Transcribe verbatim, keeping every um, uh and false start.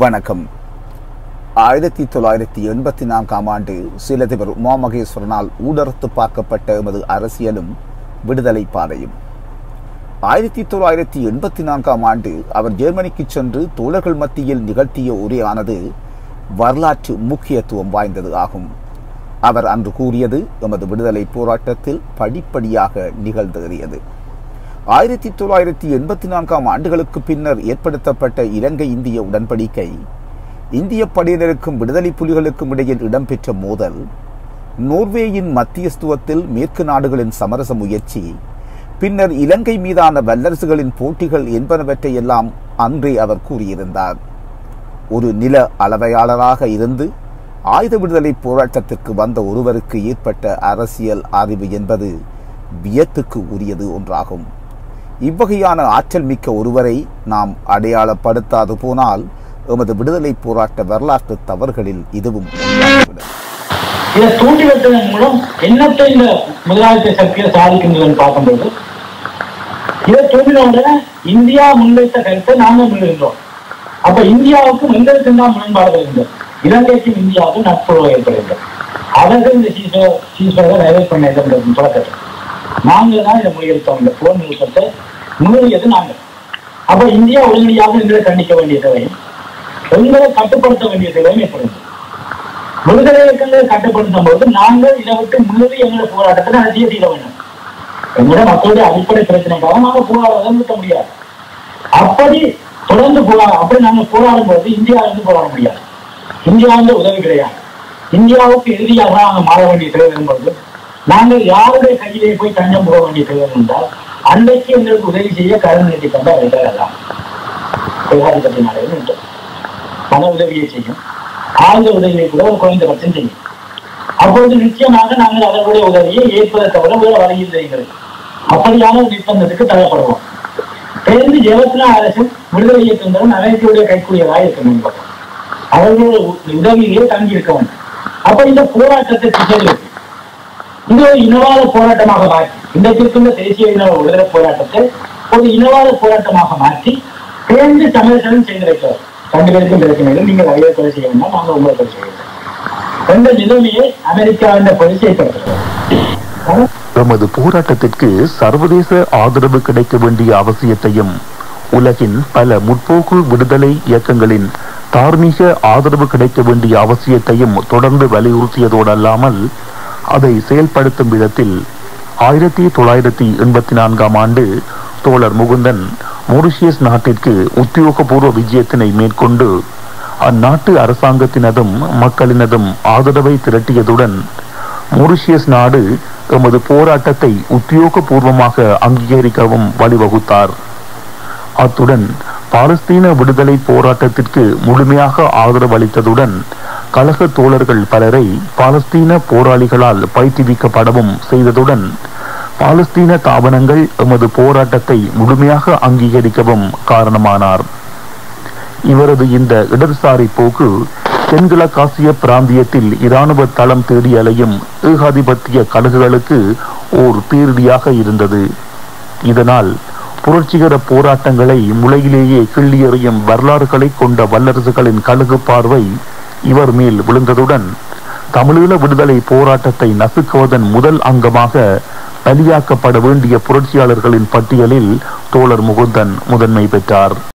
வணக்கம். ஆயிரத்தி தொள்ளாயிரத்தி எண்பத்தி நான்காம் ஆண்டு சிலதிபர் உமா மகேஸ்வரனால் ஊடறுத்து பார்க்கப்பட்ட எமது அரசியலும் விடுதலை பாதையும். ஆயிரத்தி தொள்ளாயிரத்தி எண்பத்தி நான்காம் ஆண்டு அவர் ஜெர்மனிக்கு சென்று தோழர்கள் மத்தியில் நிகழ்த்திய உரையானது வரலாற்று முக்கியத்துவம் வாய்ந்தது ஆகும். அவர் அன்று கூறியது எமது விடுதலை போராட்டத்தில் படிப்படியாக நிகழ்ந்தேறியது. ஆயிரத்தி தொள்ளாயிரத்தி எண்பத்தி நான்காம் ஆண்டுகளுக்கு பின்னர் ஏற்படுத்தப்பட்ட இலங்கை இந்திய உடன்படிக்கை, இந்திய படையினருக்கும் விடுதலை புலிகளுக்கும் இடையில் இடம்பெற்ற மோதல், நோர்வேயின் மத்தியஸ்துவத்தில் மேற்கு நாடுகளின் சமரச முயற்சி, பின்னர் இலங்கை மீதான வல்லரசுகளின் போட்டிகள் என்பனவற்றையெல்லாம் அன்றே அவர் கூறியிருந்தார். ஒரு நில அளவையாளராக இருந்து ஆயுத விடுதலை போராட்டத்திற்கு வந்த ஒருவருக்கு ஏற்பட்ட அரசியல் அறிவு என்பது வியத்துக்கு உரியது ஒன்றாகும். இவ்வகையான ஆற்றல் மிக்க ஒருவரை நாம் அடையாளப்படுத்தாது போனால் எமது விடுதலை போராட்ட வரலாற்று தவறுகளில் இதுவும் இதை தூண்டிவிட்டதன் மூலம் என்னத்தை இந்த முதலாளித்த சக்தியை சாதிக்கின்றதுன்னு பார்க்கும்போது, இதை தூண்டினோட இந்தியா முன்வைத்த கருத்தை நாங்கள் முன்னிருந்தோம். அப்ப இந்தியாவுக்கும் எங்களுக்கு தான் முரண்பாடுகள் இருந்தது. இலங்கைக்கும் இந்தியாவுக்கும் நட்புறவு ஏற்படுகிறது. அவர்கள் இந்த சீசோ சீசோவை டைவர்ட் பண்ண தொடக்கத்தை நாங்கள் தான் இதை முயற்சித்தோம். இந்த போர் நிறுத்தத்தை முன்னியது நாங்கள். அப்ப இந்தியா உடனடியாக எங்களை கண்டிக்க வேண்டிய தேவையும் எங்களை கட்டுப்படுத்த வேண்டிய தேவையும் ஏற்படுது. விடுதலை இயக்கங்களை கட்டுப்படுத்தும் போது நாங்கள் இதை விட்டு முன்னிறு எங்களை போராட்டத்தை நடத்திய தீர வேண்டும். எங்களுடைய மக்களுடைய அடிப்படை பிரச்சனைக்காக நாங்கள் போராட நிறுத்த முடியாது. அப்படி தொடர்ந்து போரா அப்படி நாங்கள் போராடும் போது இந்தியாவிலிருந்து போராட முடியாது. இந்தியாவிலிருந்து உதவி கிடையாது. இந்தியாவுக்கு இறுதியாக நாங்கள் மாற வேண்டிய தேவை என்பது, நாங்கள் யாருடைய கையிலே போய் தஞ்சம் போக வேண்டிய தேவை என்றால் அன்றைக்கு எங்களுக்கு உதவி செய்ய கடன் நீட்டி கொண்டு வைக்கலாம். பண உதவியை செய்யும், ஆயுத உதவியை கூட ஒரு குறைந்தபட்சம் செய்யும். அப்பொழுது நிச்சயமாக நாங்கள் அவர்களுடைய உதவியை ஏற்பதை தவிர வேறு வரையில் செய்கிறது. அப்படியான நிர்பந்தத்துக்கு தரப்படுவோம். தெரிந்து ஜெயலலிதா அரசும் விடுதலை இயக்கங்களும் அனைத்துடைய கைக்கூடியதாக இருக்க வேண்டும். அவர்களுடைய உதவியிலே தங்கி இருக்க வேண்டும். அப்ப இந்த போராட்டத்தை திசையில் இது ஒரு இனவாத போராட்டமாக மாற்றி, இன்றைக்கு தேசிய இன விடுதலை போராட்டத்தை ஒரு இனவாத போராட்டமாக மாற்றி தேர்ந்து தமிழர்களும் செய்திருக்கிறார். ரெண்டு பேருக்கும் பிரச்சனைகள், நீங்கள் நிறைய கொலை செய்ய வேண்டாம், நாங்கள் உங்களை கொலை செய்ய வேண்டும் என்ற நிலைமையை அமெரிக்கா இந்த பரிசீலிக்கிறது. எமது போராட்டத்திற்கு சர்வதேச ஆதரவு கிடைக்க வேண்டிய அவசியத்தையும், உலகின் பல முற்போக்கு விடுதலை இயக்கங்களின் தார்மீக ஆதரவு கிடைக்க வேண்டிய அவசியத்தையும் தொடர்ந்து வலியுறுத்தியதோடு அல்லாமல் அதை செயல்படுத்தும் விதத்தில் ஆயிரத்தி தொள்ளாயிரத்தி எண்பத்தி நான்காம் ஆண்டு தோழர் முகுந்தன் மொரிஷியஸ் நாட்டிற்கு உத்தியோகபூர்வ விஜயத்தினை மேற்கொண்டு அந்நாட்டு அரசாங்கத்தினதும் மக்களினதும் ஆதரவை திரட்டியதுடன் மொரிஷியஸ் நாடு எமது போராட்டத்தை உத்தியோகபூர்வமாக அங்கீகரிக்கவும் வழிவகுத்தார். அத்துடன் பாலஸ்தீன விடுதலை போராட்டத்திற்கு முழுமையாக ஆதரவளித்ததுடன் கழக தோழர்கள் பலரை பாலஸ்தீன போராளிகளால் பயிற்றுவிக்கப்படவும் செய்ததுடன் பாலஸ்தீன தாபனங்கள் எமது போராட்டத்தை முழுமையாக அங்கீகரிக்கவும் காரணமானார். இவரது இந்த இடதுசாரி போக்கு தென்கிழக்காசிய பிராந்தியத்தில் இராணுவ தளம் தேடி அலையும் ஏகாதிபத்திய கழகுகளுக்கு ஓர் பேரிடியாக இருந்தது. இதனால் புரட்சிகர போராட்டங்களை முளையிலேயே கிள்ளி எறியும் வரலாறுகளை கொண்ட வல்லரசுகளின் கழுகு பார்வை இவர் மேல் விழுந்ததுடன் தமிழீழ விடுதலை போராட்டத்தை நசுக்குவதன் முதல் அங்கமாக பலியாக்கப்பட வேண்டிய புரட்சியாளர்களின் பட்டியலில் தோழர் முகுந்தன் முதன்மை பெற்றார்.